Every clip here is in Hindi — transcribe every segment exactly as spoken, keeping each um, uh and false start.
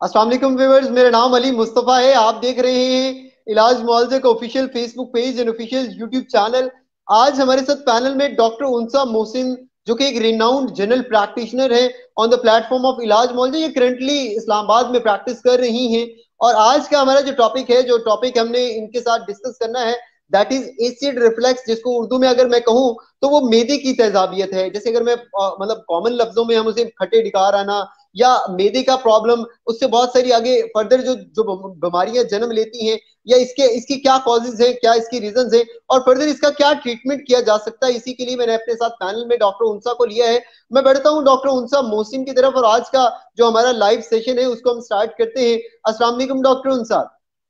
अस्सलाम वालेकुम व्यूअर्स, मेरा नाम अली मुस्तफ़ा है। आप देख रहे हैं इलाज मुआवजे का official Facebook page and official YouTube channel. आज हमारे साथ पैनल में डॉक्टर उनसा मोहसिन, जो कि एक रिनाउंड जनरल प्रैक्टिशनर है on the platform of Ilaj Muawaze. ये करंटली इस्लामाबाद में प्रैक्टिस कर रही हैं। और आज का हमारा जो टॉपिक है, जो टॉपिक हमने इनके साथ डिस्कस करना है, दैट इज एसिड रिफ्लेक्स, जिसको उर्दू में अगर मैं कहूँ तो वो मैदे की तेजाबियत है। जैसे अगर मैं अ, मतलब कॉमन लफ्जों में हम उसे खट्टे डिकार आना या मैदे का प्रॉब्लम, उससे बहुत सारी आगे फर्दर जो जो बीमारियां जन्म लेती हैं, या इसके इसकी क्या कॉजेज है, क्या इसकी रीजंस है, और फर्दर इसका क्या ट्रीटमेंट किया जा सकता है। इसी के लिए मैंने अपने साथ पैनल में डॉक्टर उनसा को लिया है। मैं बढ़ता हूँ डॉक्टर उनसा मोहसिन की तरफ, और आज का जो हमारा लाइव सेशन है उसको हम स्टार्ट करते हैं। अस्सलाम वालेकुम डॉक्टर उनसा।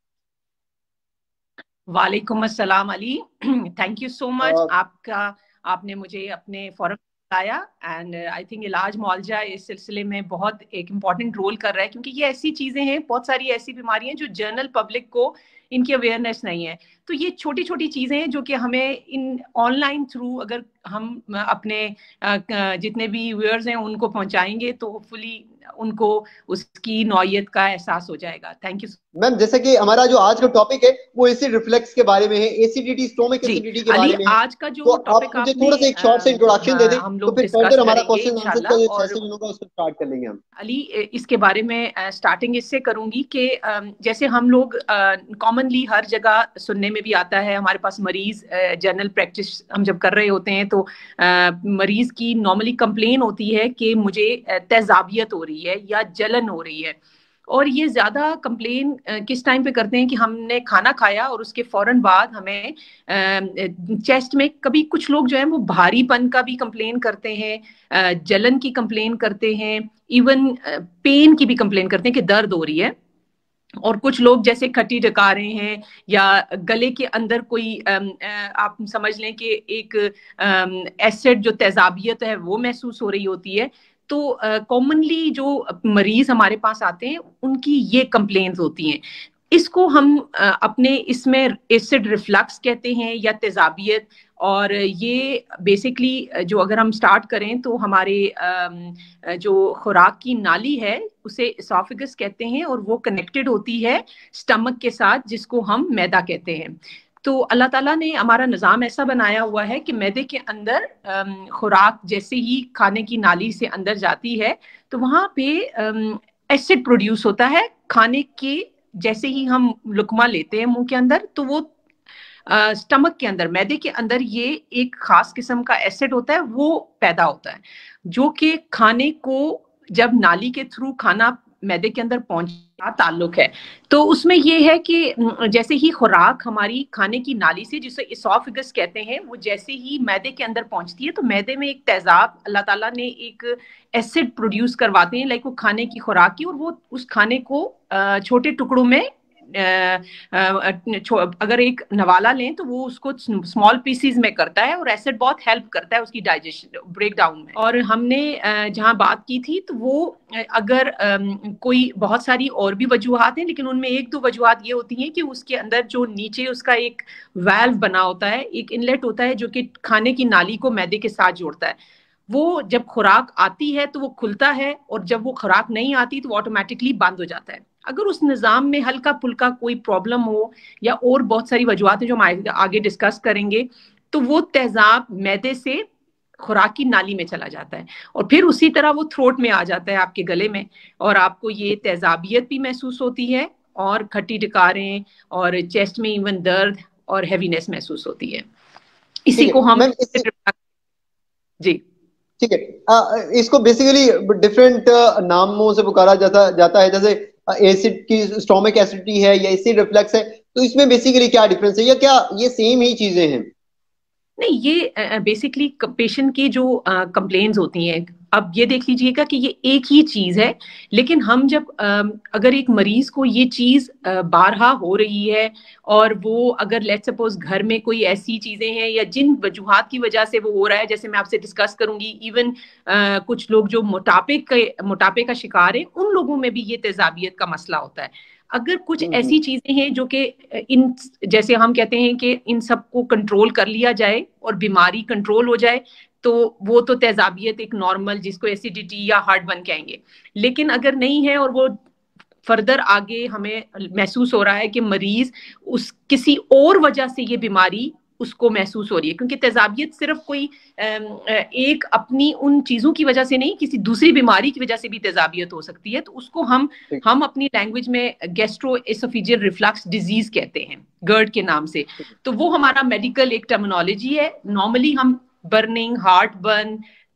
वालेकुम अस्सलाम Ali. Thank you so much आपका। आपने मुझे अपने फोरम बताया एंड आई थिंक इलाज मुआवजा इस सिलसिले में बहुत एक इम्पॉर्टेंट रोल कर रहा है, क्योंकि ये ऐसी चीजें हैं, बहुत सारी ऐसी बीमारियां जो जनरल पब्लिक को इनकी अवेयरनेस नहीं है। तो ये छोटी छोटी चीजें हैं जो कि हमें इन ऑनलाइन थ्रू अगर हम अपने जितने भी व्यूअर्स हैं उनको पहुंचाएंगे तो होपफुली उनको उसकी नौयत का एहसास हो जाएगा। थैंक यू मैम, जैसे कि हमारा जो आज का टॉपिक है वो एसिड रिफ्लेक्स के बारे में है, एसिडिटी, स्टोमिक जी एसिडिटी के अली। बारे में है। आज का तो जो आप टॉपिक मुझे आपने थोड़ा सा एक शॉर्ट सा इंट्रोडक्शन दे दें, हम तो लोग फिर डिस्कस फर्दर हमारा करेंगे क्वेश्चन आंसर का इंशाल्लाह। जो और सेशन होगा उसको स्टार्ट कर लेंगे हम। अली, इसके बारे में स्टार्टिंग इससे करूंगी कि जैसे हम लोग कॉमनली हर जगह सुनने में भी आता है, हमारे पास मरीज जनरल प्रैक्टिस हम जब कर रहे होते हैं तो अ, मरीज की नॉर्मली कंप्लेन होती है कि मुझे तेजाबियत हो रही है या जलन हो रही है। और ये ज्यादा कंप्लेन किस टाइम पे करते हैं कि हमने खाना खाया और उसके फौरन बाद हमें चेस्ट में, कभी कुछ लोग जो है वो भारीपन का भी कंप्लेन करते हैं, जलन की कंप्लेन करते हैं, इवन पेन की भी कंप्लेन करते हैं कि दर्द हो रही है। और कुछ लोग जैसे खट्टी डका रहे हैं या गले के अंदर कोई अम, अ, आप समझ लें कि एक एसिड जो तेजाबियत है वो महसूस हो रही होती है। तो कॉमनली uh, जो मरीज हमारे पास आते हैं उनकी ये कंप्लेन्स होती हैं। इसको हम uh, अपने इसमें एसिड रिफ्लक्स कहते हैं या तेजाबियत। और ये बेसिकली जो अगर हम स्टार्ट करें तो हमारे जो खुराक की नाली है उसे इसोफेगस कहते हैं, और वो कनेक्टेड होती है स्टमक के साथ, जिसको हम मैदा कहते हैं। तो अल्लाह ताला ने हमारा निज़ाम ऐसा बनाया हुआ है कि मैदे के अंदर खुराक जैसे ही खाने की नाली से अंदर जाती है तो वहाँ पे एसिड प्रोड्यूस होता है। खाने के जैसे ही हम लुकमा लेते हैं मुंह के अंदर तो वो स्टमक के अंदर, मैदे के अंदर ये एक खास किस्म का एसिड होता है, वो पैदा होता है, जो कि खाने को जब नाली के थ्रू खाना मैदे के अंदर पहुंचा ताल्लुक है। तो उसमें ये है कि जैसे ही खुराक हमारी खाने की नाली से, जिसे इसोफेगस कहते हैं, वो जैसे ही मैदे के अंदर पहुंचती है तो मैदे में एक तेजाब अल्लाह ताला ने एक एसिड प्रोड्यूस करवाते हैं, लाइक वो खाने की खुराक की, और वो उस खाने को छोटे टुकड़ों में, अगर एक नवाला लें तो वो उसको स्मॉल पीसीज में करता है, और एसिड बहुत हेल्प करता है उसकी डाइजेशन ब्रेक डाउन में। और हमने जहां बात की थी तो वो अगर कोई बहुत सारी और भी वजूहात हैं, लेकिन उनमें एक दो वजूहात ये होती हैं कि उसके अंदर जो नीचे उसका एक वाल्व बना होता है, एक इनलेट होता है जो कि खाने की नाली को मैदे के साथ जोड़ता है। वो जब खुराक आती है तो वो खुलता है, और जब वो खुराक नहीं आती तो वो ऑटोमेटिकली बंद हो जाता है। अगर उस निज़ाम में हल्का फुल्का कोई प्रॉब्लम हो या और बहुत सारी वजूहत हैं जो हम आगे डिस्कस करेंगे, तो वो तेजाब मैदे से खुराक की नाली में चला जाता है, और फिर उसी तरह वो थ्रोट में आ जाता है, आपके गले में, और आपको ये तेजाबियत भी महसूस होती है, और खट्टी डकारें, और चेस्ट में इवन दर्द और हैवीनेस महसूस होती है। इसी को हम जी ठीक है, इसको बेसिकली डिफरेंट नामों से पुकारा जाता जाता है, जैसे एसिड की स्टोमिक एसिडिटी है या एसिड रिफ्लक्स है। तो इसमें बेसिकली क्या डिफरेंस है, या क्या ये सेम ही चीजें हैं? नहीं, ये बेसिकली पेशेंट की जो कंप्लेन्स होती हैं, अब ये देख लीजिएगा कि ये एक ही चीज है, लेकिन हम जब अगर एक मरीज को ये चीज बारहा हो रही है, और वो अगर लेट्स सपोज घर में कोई ऐसी चीजें हैं या जिन वजूहात की वजह से वो हो रहा है, जैसे मैं आपसे डिस्कस करूंगी, इवन कुछ लोग जो मोटापे के मोटापे का शिकार है, उन लोगों में भी ये तेजाबियत का मसला होता है। अगर कुछ ऐसी चीजें हैं जो कि इन, जैसे हम कहते हैं कि इन सबको कंट्रोल कर लिया जाए और बीमारी कंट्रोल हो जाए, तो वो तो तेजाबियत एक नॉर्मल, जिसको एसिडिटी या हार्ट बर्न कहेंगे। लेकिन अगर नहीं है और वो फर्दर आगे हमें महसूस हो रहा है कि मरीज उस किसी और वजह से ये बीमारी उसको महसूस हो रही है, क्योंकि तेजाबियत सिर्फ कोई एक अपनी उन चीजों की वजह से नहीं, किसी दूसरी बीमारी की वजह से भी तेजाबियत हो सकती है। तो उसको हम हम अपनी लैंग्वेज में गैस्ट्रोएसोफेजियल रिफ्लक्स डिजीज कहते हैं, गर्ड के नाम से। तो वो हमारा मेडिकल एक टर्मिनोलॉजी है। नॉर्मली हम बर्निंग, हार्ट बर्न,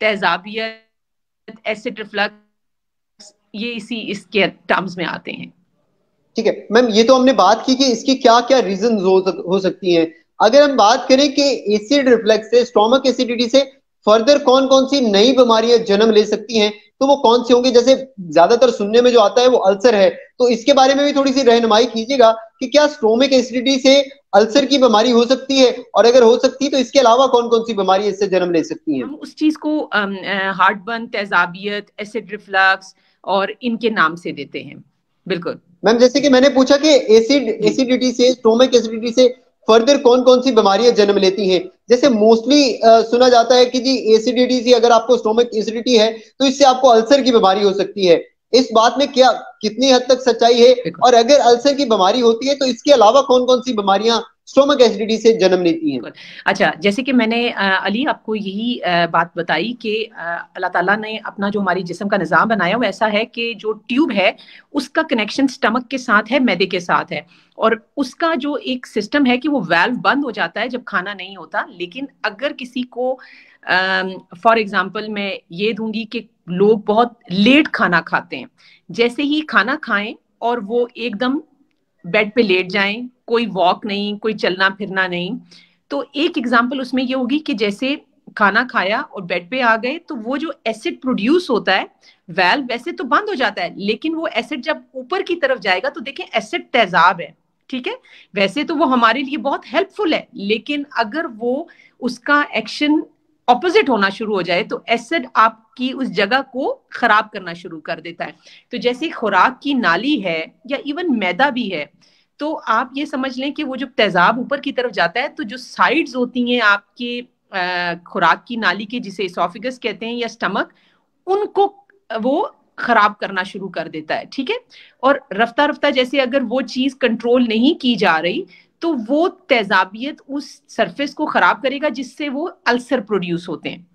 तेजाबियत, एसिड रिफ्लक्स, ये इसी इसके टर्म्स में आते हैं। ठीक है मैम, ये तो हमने बात की कि इसकी क्या क्या रीजन हो, सक, हो सकती हैं। अगर हम बात करें कि एसिड रिफ्लक्स से, स्टोमक एसिडिटी से फर्दर कौन कौन सी नई बीमारियां जन्म ले सकती हैं, तो वो कौन सी होंगी? जैसे ज्यादातर सुनने में जो आता है वो अल्सर है, तो इसके बारे में भी थोड़ी सी रहनुमाई कीजिएगा कि क्या स्टोमक एसिडिटी से अल्सर की बीमारी हो सकती है, और अगर हो सकती है तो इसके अलावा कौन कौन सी बीमारी इससे जन्म ले सकती हैं? हम उस चीज को हार्ट बर्न, तेजाबियत, एसिड रिफ्लक्स और इनके नाम से देते हैं। बिल्कुल मैम, जैसे कि मैंने पूछा कि एसिड एसिडिटी से, स्टोमक एसिडिटी से फर्दर कौन कौन सी बीमारियां जन्म लेती हैं? जैसे मोस्टली सुना जाता है कि जी एसिडिटी से, अगर आपको स्टोमक एसिडिटी है तो इससे आपको अल्सर की बीमारी हो सकती है। इस बात में क्या कितनी हद तक सच्चाई है, और अगर अल्सर की बीमारी होती है तो इसके अलावा कौन कौन सी बीमारियां स्टोमक एसिडिटी से जन्म लेती हैं? अच्छा, जैसे कि मैंने अली आपको यही बात बताई कि अल्लाह ताला ने अपना जो हमारी जिस्म का निज़ाम बनाया वो ऐसा है कि जो ट्यूब है उसका कनेक्शन स्टमक के साथ है, मैदे के साथ है, और उसका जो एक सिस्टम है कि वो वाल्व बंद हो जाता है जब खाना नहीं होता। लेकिन अगर किसी को फॉर एग्जाम्पल मैं ये दूंगी कि लोग बहुत लेट खाना खाते हैं, जैसे ही खाना खाएं और वो एकदम बेड पे लेट जाएं, कोई वॉक नहीं, कोई चलना फिरना नहीं, तो एक एग्जांपल उसमें ये होगी कि जैसे खाना खाया और बेड पे आ गए तो वो जो एसिड प्रोड्यूस होता है, वाल्व वैसे तो बंद हो जाता है, लेकिन वो एसिड जब ऊपर की तरफ जाएगा तो देखें एसिड तेजाब है, ठीक है, वैसे तो वो हमारे लिए बहुत हेल्पफुल है, लेकिन अगर वो उसका एक्शन ऑपोजिट होना शुरू हो जाए तो एसिड आपकी उस जगह को खराब करना शुरू कर देता है। तो जैसे खुराक की नाली है या इवन मैदा भी है, तो आप ये समझ लें कि वो जब तेजाब ऊपर की तरफ जाता है तो जो साइड्स होती हैं आपके खुराक की नाली के, जिसे इसोफेगस कहते हैं या स्टमक, उनको वो खराब करना शुरू कर देता है, ठीक है। और रफ्ता रफ्ता जैसे अगर वो चीज कंट्रोल नहीं की जा रही तो वो तेजाबियत उस सरफेस को खराब करेगा जिससे वो अल्सर प्रोड्यूस होते हैं।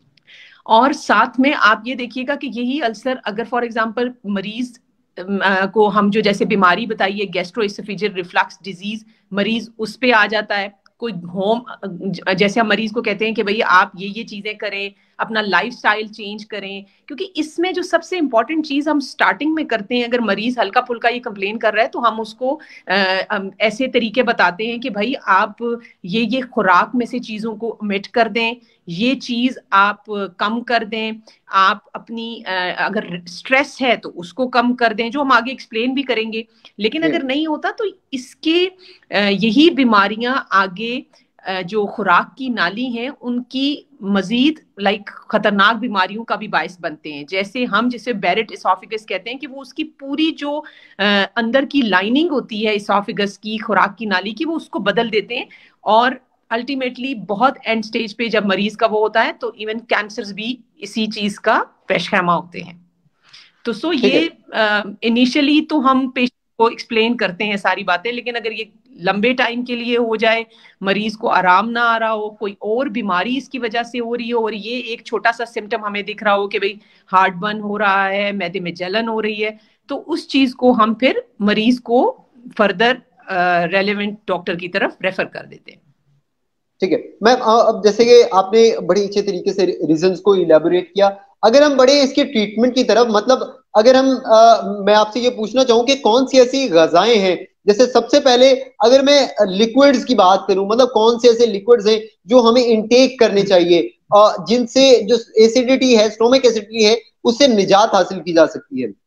और साथ में आप ये देखिएगा कि यही अल्सर अगर फॉर एग्जांपल मरीज को हम जो जैसे बीमारी बताई है गैस्ट्रोएसोफेजियल रिफ्लक्स डिजीज, मरीज उस पे आ जाता है, कोई होम, जैसे हम मरीज को कहते हैं कि भाई आप ये ये चीजें करें, अपना लाइफस्टाइल चेंज करें, क्योंकि इसमें जो सबसे इंपॉर्टेंट चीज हम स्टार्टिंग में करते हैं, अगर मरीज हल्का फुल्का ये कंप्लेन कर रहा है तो हम उसको आ, ऐसे तरीके बताते हैं कि भाई आप ये ये खुराक में से चीजों को ओमिट कर दें, ये चीज आप कम कर दें, आप अपनी अगर स्ट्रेस है तो उसको कम कर दें, जो हम आगे एक्सप्लेन भी करेंगे। लेकिन अगर नहीं होता तो इसके यही बीमारियां आगे जो खुराक की नाली हैं उनकी मजीद लाइक खतरनाक बीमारियों का भी बायस बनते हैं। जैसे हम जिसे बैरेट इसोफेगस कहते हैं कि वो उसकी पूरी जो अंदर की लाइनिंग होती है इसोफेगस की, खुराक की नाली की, वो उसको बदल देते हैं, और अल्टीमेटली बहुत एंड स्टेज पे जब मरीज का वो होता है तो इवन कैंसर्स भी इसी चीज का पेशखैमा होते हैं। तो सो ये इनिशियली uh, तो हम पेशेंट को एक्सप्लेन करते हैं सारी बातें, लेकिन अगर ये लंबे टाइम के लिए हो जाए, मरीज को आराम ना आ रहा हो, कोई और बीमारी इसकी वजह से हो रही हो, और ये एक छोटा सा सिम्टम हमें दिख रहा हो कि भाई हार्ट बर्न हो रहा है, मैदे में जलन हो रही है, तो उस चीज को हम फिर मरीज को फर्दर रेलेवेंट डॉक्टर की तरफ रेफर कर देते हैं। ठीक है मैम, अब जैसे कि आपने बड़ी अच्छे तरीके से रीजंस को इलेबोरेट किया, अगर हम बड़े इसके ट्रीटमेंट की तरफ, मतलब अगर हम आ, मैं आपसे ये पूछना चाहूँ कि कौन सी ऐसी ग़िज़ाएं हैं, जैसे सबसे पहले अगर मैं लिक्विड्स की बात करूं, मतलब कौन से ऐसे लिक्विड्स हैं जो हमें इनटेक करने चाहिए जिनसे जो एसिडिटी है, स्टोमक एसिडिटी है, उससे निजात हासिल की जा सकती है?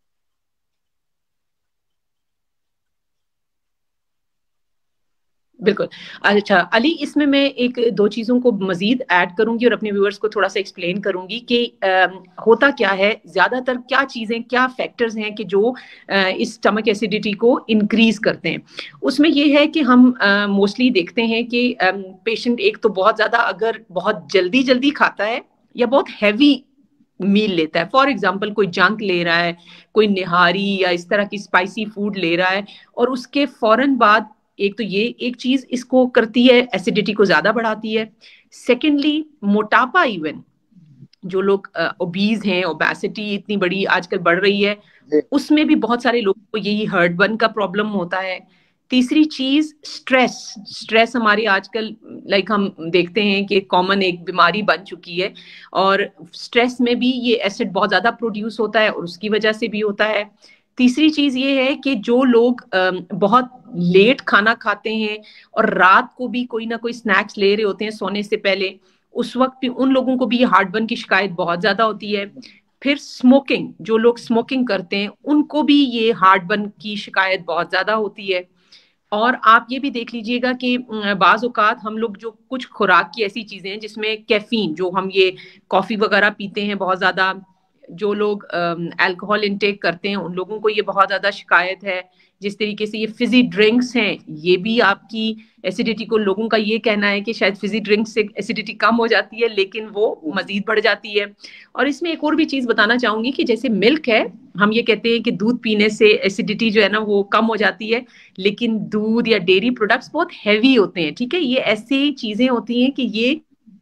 बिल्कुल। अच्छा अली, इसमें मैं एक दो चीज़ों को मजीद ऐड करूंगी और अपने व्यूअर्स को थोड़ा सा एक्सप्लेन करूंगी कि आ, होता क्या है, ज़्यादातर क्या चीज़ें, क्या फैक्टर्स हैं कि जो आ, इस स्टमक एसिडिटी को इंक्रीज करते हैं। उसमें ये है कि हम मोस्टली देखते हैं कि पेशेंट एक तो बहुत ज़्यादा अगर बहुत जल्दी जल्दी खाता है या बहुत हैवी मील लेता है, फॉर एग्जाम्पल कोई जंक ले रहा है, कोई निहारी या इस तरह की स्पाइसी फूड ले रहा है, और उसके फौरन बाद एक तो ये एक चीज इसको करती है, एसिडिटी को ज्यादा बढ़ाती है। सेकेंडली मोटापा, इवन जो लोग ओबीज हैं, ओबेसिटी इतनी बड़ी आजकल बढ़ रही है, उसमें भी बहुत सारे लोगों को यही हार्टबर्न का प्रॉब्लम होता है। तीसरी चीज स्ट्रेस, स्ट्रेस हमारी आजकल लाइक हम देखते हैं कि कॉमन एक बीमारी बन चुकी है, और स्ट्रेस में भी ये एसिड बहुत ज्यादा प्रोड्यूस होता है और उसकी वजह से भी होता है। तीसरी चीज ये है कि जो लोग बहुत लेट खाना खाते हैं और रात को भी कोई ना कोई स्नैक्स ले रहे होते हैं सोने से पहले, उस वक्त भी उन लोगों को भी ये हार्टबर्न की शिकायत बहुत ज्यादा होती है। फिर स्मोकिंग, जो लोग स्मोकिंग करते हैं उनको भी ये हार्टबर्न की शिकायत बहुत ज्यादा होती है। और आप ये भी देख लीजिएगा कि बाज औकात हम लोग जो कुछ खुराक की ऐसी चीजें हैं जिसमें कैफीन, जो हम ये कॉफी वगैरह पीते हैं बहुत ज्यादा, जो लोग अल्कोहल इंटेक करते हैं उन लोगों को ये बहुत ज्यादा शिकायत है। जिस तरीके से ये फिजी ड्रिंक्स हैं, ये भी आपकी एसिडिटी को, लोगों का ये कहना है कि शायद फिजी ड्रिंक से एसिडिटी कम हो जाती है, लेकिन वो मजीद बढ़ जाती है। और इसमें एक और भी चीज बताना चाहूंगी कि जैसे मिल्क है, हम ये कहते हैं कि दूध पीने से एसिडिटी जो है ना वो कम हो जाती है, लेकिन दूध या डेयरी प्रोडक्ट्स बहुत हैवी होते हैं, ठीक है। ये ऐसी चीजें होती हैं कि ये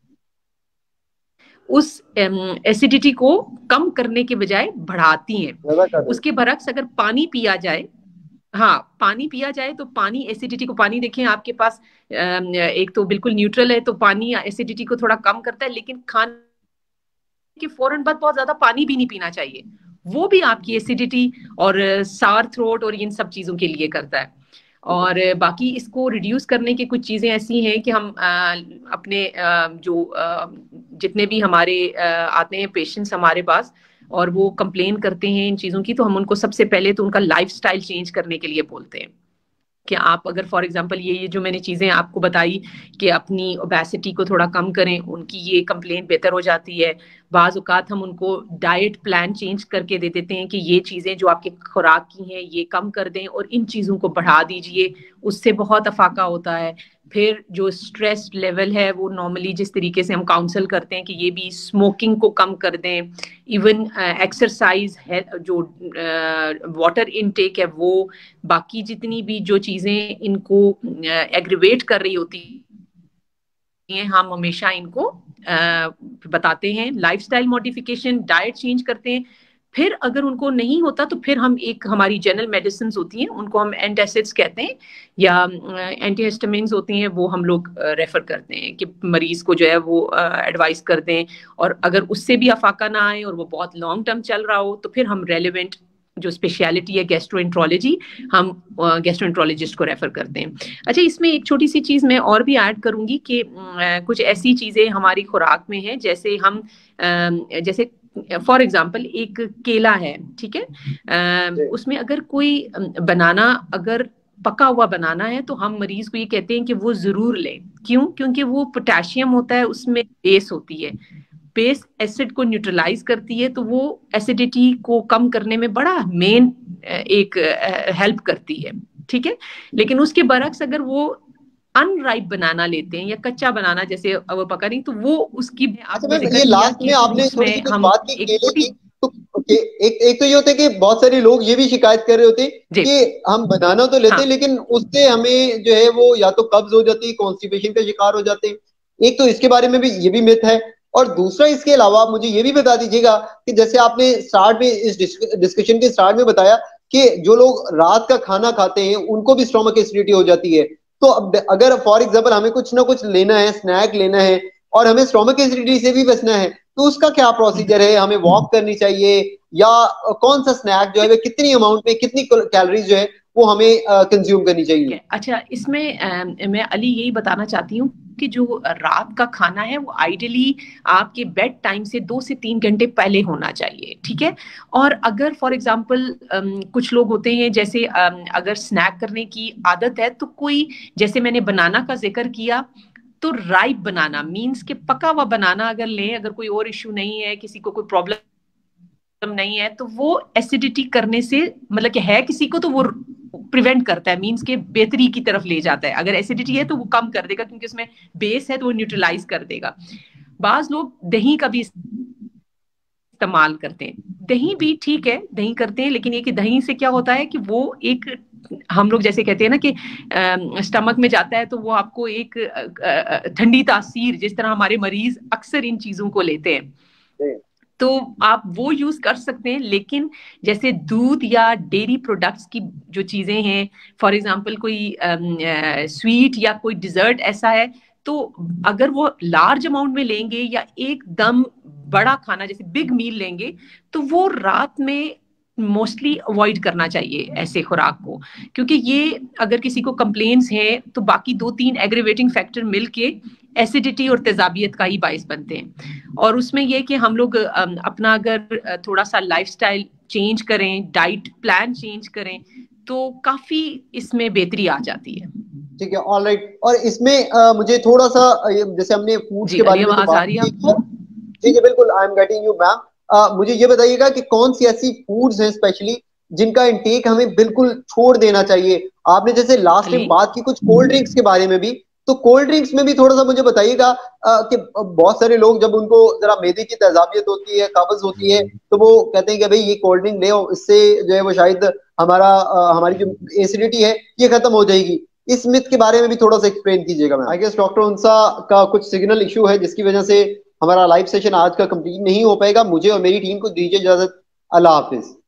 उस एसिडिटी को कम करने के बजाय बढ़ाती हैं। उसके बरक्स अगर पानी पिया जाए, हाँ पानी पिया जाए तो पानी एसिडिटी को, पानी देखें आपके पास एक तो बिल्कुल न्यूट्रल है तो पानी एसिडिटी को थोड़ा कम करता है, लेकिन खाने के फौरन बाद बहुत ज्यादा पानी भी नहीं पीना चाहिए, वो भी आपकी एसिडिटी और सार थ्रोट और इन सब चीजों के लिए करता है। और बाकी इसको रिड्यूस करने की कुछ चीजें ऐसी हैं कि हम आ, अपने आ, जो आ, जितने भी हमारे आ, आते हैं पेशेंट्स हमारे पास और वो कंप्लेन करते हैं इन चीजों की, तो हम उनको सबसे पहले तो उनका लाइफस्टाइल चेंज करने के लिए बोलते हैं कि आप अगर फॉर एग्जांपल ये ये जो मैंने चीजें आपको बताई कि अपनी ओबेसिटी को थोड़ा कम करें, उनकी ये कंप्लेन बेहतर हो जाती है। बाज़ औक़ात हम उनको डाइट प्लान चेंज करके दे देते हैं कि ये चीजें जो आपके खुराक की हैं ये कम कर दें और इन चीजों को बढ़ा दीजिए, उससे बहुत अफाका होता है। फिर जो स्ट्रेस लेवल है वो नॉर्मली जिस तरीके से हम काउंसल करते हैं कि ये भी स्मोकिंग को कम कर दें, इवन एक्सरसाइज है, जो वाटर इनटेक है वो, बाकी जितनी भी जो चीजें इनको एग्रीवेट कर रही होती हैं हम हमेशा इनको आ, बताते हैं। लाइफस्टाइल मॉडिफिकेशन, डाइट चेंज करते हैं। फिर अगर उनको नहीं होता तो फिर हम एक हमारी जनरल मेडिसिन होती हैं, उनको हम एंटासिड्स कहते हैं या एंटीहिस्टामिन्स होती हैं, वो हम लोग रेफर करते हैं कि मरीज को जो है वो एडवाइस कर दें। और अगर उससे भी अफाका ना आए और वो बहुत लॉन्ग टर्म चल रहा हो तो फिर हम रेलिवेंट जो स्पेशलिटी है गैस्ट्रोएंट्रोलॉजी, हम गैस्ट्रोएंट्रोलॉजिस्ट को रेफर करते हैं। अच्छा, इसमें एक छोटी सी चीज मैं और भी ऐड करूंगी कि कुछ ऐसी चीजें हमारी खुराक में हैं, जैसे हम जैसे फॉर एग्जाम्पल एक केला है, ठीक है, उसमें अगर कोई बनाना अगर पका हुआ बनाना है तो हम मरीज को ये कहते हैं कि वो जरूर लें। क्यों? क्योंकि वो पोटेशियम होता है, उसमें बेस होती है, बेस एसिड को न्यूट्रलाइज करती है, तो वो एसिडिटी को कम करने में बड़ा मेन एक हेल्प करती है, ठीक है। लेकिन उसके बरक्स अगर वो अनराइप बनाना लेते हैं या कच्चा बनाना, जैसे वो पका नहीं, तो वो उसकी अच्छा, ये लास्ट में आपने थोड़ी सी कुछ बात की केले की, तो okay, एक एक तो ये होता है कि बहुत सारे लोग ये भी शिकायत कर रहे होते हैं कि हम बनाना तो लेते हैं, हाँ, लेकिन उससे हमें जो है वो या तो कब्ज हो जाती है, कॉन्स्टिपेशन का शिकार हो जाते हैं। एक तो इसके बारे में भी ये भी मिथ है, और दूसरा इसके अलावा मुझे ये भी बता दीजिएगा कि जैसे आपने स्टार्ट में इस डिस्कशन के स्टार्ट में बताया कि जो लोग रात का खाना खाते हैं उनको भी स्टोमक एसिडिटी हो जाती है। तो अब अगर फॉर एग्जाम्पल हमें कुछ ना कुछ लेना है, स्नैक लेना है और हमें स्टोमक एसिडिटी से भी बचना है, तो उसका क्या प्रोसीजर है? हमें वॉक करनी चाहिए या कौन सा स्नैक जो है कितनी अमाउंट में, कितनी कैलोरीज जो है वो हमें कंज्यूम करनी चाहिए? अच्छा, इसमें आ, मैं अली यही बताना चाहती हूँ कि जो रात का खाना है वो आइडियली आपके बेड टाइम से दो से तीन घंटे पहले होना चाहिए, ठीक है। और अगर फॉर एग्जांपल कुछ लोग होते हैं जैसे अगर स्नैक करने की आदत है, तो कोई, जैसे मैंने बनाना का जिक्र किया, तो राइप बनाना मींस के पका हुआ बनाना अगर लें, अगर कोई और इश्यू नहीं है, किसी को कोई प्रॉब्लम नहीं है, तो वो एसिडिटी करने से, मतलब कि है किसी को तो वो प्रिवेंट करता है, मींस के बेहतरी की तरफ ले जाता है। अगर एसिडिटी है तो वो कम कर देगा, क्योंकि उसमें बेस है तो वो न्यूट्रलाइज कर देगा। बाज लोग दही का भी इस्तेमाल करते हैं। दही भी ठीक है, दही करते हैं, लेकिन ये कि दही से क्या होता है कि वो एक, हम लोग जैसे कहते हैं ना कि स्टमक में जाता है तो वो आपको एक ठंडी तासीर, जिस तरह हमारे मरीज अक्सर इन चीजों को लेते हैं, तो आप वो यूज कर सकते हैं। लेकिन जैसे दूध या डेयरी प्रोडक्ट्स की जो चीजें हैं, फॉर एग्जांपल कोई स्वीट या कोई डिजर्ट ऐसा है, तो अगर वो लार्ज अमाउंट में लेंगे या एकदम बड़ा खाना जैसे बिग मील लेंगे, तो वो रात में मोस्टली अवॉइड करना चाहिए ऐसे खुराक को, क्योंकि ये अगर किसी को कंप्लेन्स हैं तो बाकी दो तीन एग्रीवेटिंग फैक्टर मिलके एसिडिटी और तेजाबियत का ही बायस बनते हैं। और उसमें यह कि हम लोग अपना अगर थोड़ा सा लाइफस्टाइल चेंज करें, डाइट प्लान चेंज करें, तो काफी इसमें बेहतरी आ जाती है। ठीक है, ऑल राइट। और इसमें आ, मुझे थोड़ा सा, जैसे हमने फूड के बारे में तो बात की, ठीक है, बिल्कुल, I am getting you ma'am. मुझे ये बताइएगा कि कौन सी ऐसी फूड्स हैं स्पेशली जिनका इंटेक हमें बिल्कुल छोड़ देना चाहिए। आपने जैसे लास्ट टाइम बात की कुछ कोल्ड ड्रिंक्स के बारे में भी, तो कोल्ड ड्रिंक्स में भी थोड़ा सा मुझे बताइएगा कि बहुत सारे लोग जब उनको जरा मैदे की तेजाबियत होती है, कब्ज होती है, तो वो कहते हैं कि भाई ये कोल्ड ड्रिंक ले, इससे जो है वो शायद हमारा हमारी जो एसिडिटी है ये खत्म हो जाएगी। इस मिथ के बारे में भी थोड़ा सा एक्सप्लेन कीजिएगा मैम। आई गेस डॉक्टर उनसा का कुछ सिग्नल इशू है जिसकी वजह से हमारा लाइव सेशन आज का कंप्लीट नहीं हो पाएगा। मुझे और मेरी टीम को दीजिए इजाजत। अल्लाह हाफिज।